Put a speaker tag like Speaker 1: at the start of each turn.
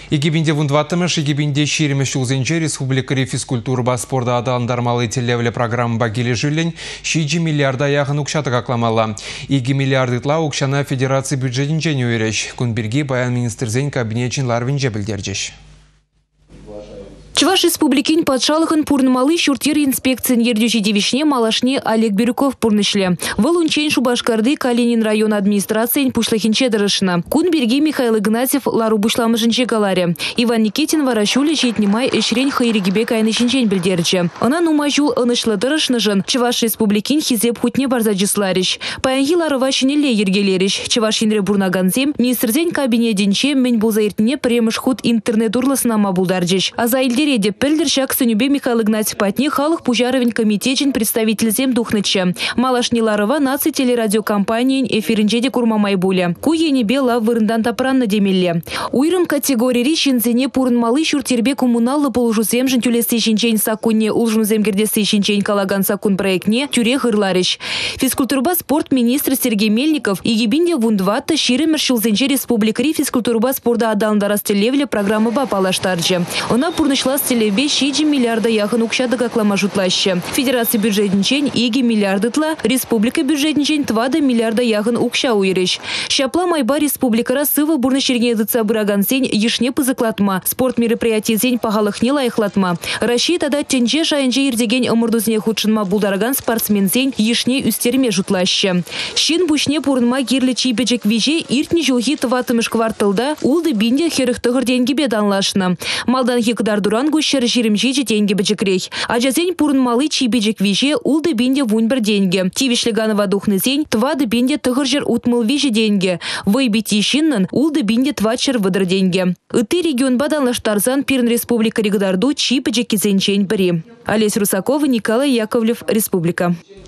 Speaker 1: Егибинде вундваттымыш, егибинде ширемеш улзенче республикари физкультура спорда адаландармалы телевле программа багили жүлін 6 миллиарда яғын укшаты какламала. 2 миллиардытла укшана федерации бюджетінче нөйреш. Күнберге баян министрзен кабинетчин ларвинже білдердеш.
Speaker 2: Чуваш республикин подшалыхын пурнымалы шуртер инспекциян ердюші девишне малашне Олег Бирюков пурнышле. Волунчен Шубашкарды Калинин район администрациян пушлахинче дырышына. Кунберге Михаил Игнатьев лару бушламыжынче галаре. Иван Никитин варашуле жетнемай эшрень хайрегибе кайнышинчен білдерче. Она нумажул ынышлы дырышныжын Чуваш республикин хизеп хутне барзаджисларищ. Паянги ларывашинеле ергелерищ. Чувашинре бурнаганзем министрзен кабинетинче мен булзаиртне премыш худ интернет урлысына мабулдарджиш. А за Реде пельдершак Санюбе Михаил Игнатьев патне халых пужаровень комитетчин представитель зем духныча. Малашниларова наци телерадиокомпании эфиринчеде курма майбуля. Куени бела вырындан тапранна демилле. Уйрым категории рищензене пурнмалы шуртербе коммуналлы полужу земжин тюлесі шинчень сакунне улжун земгердесі шинчень калаган сакун проектне тюре хырларищ. Физкультурба спорт министр Сергей Мельников и егибинде вундватта ширы мершилзенче республикари физкультурба спорда адалндарас телевле программы бапалаштарджи. Она пурнышла телебе 6 миллиарда яхын укшады каклама жутлаще. Федерация бюджетничень 2 миллиардытла, республика бюджетничень 2 миллиарда яхын укша уйреш. Шапла майба республикара сыва бурнышерге дыца бырагансень ешне пызыклатма, спорт мероприятий зень пахалыхне лайхлатма. Рашид ада тенже шайынже ирдеген омырдузне худшынма булдараган спортсмен зень ешне үстерме жутлаще. Шин бушне пурнма гирлі чипечек виже иртни жылхи тыватымыш кварталда улды бинде херыхтығыр денгебе данлашна. Малдан хекдар дуран гущер жиремжи деньги бежекрей. А жазень пурнмалы чибежек виже улды бинде вуньбер деньги. Тивишлеганова духны зень твады бинде тыгыржер утмыл виже деньги. Войбити шиннан улды бинде твачер выдыр деньги. Ыты регион баданлаштарзан пирн республика регдарду чибежеки зенчень бри. Олесь Русакова, Николай Яковлев, Республика.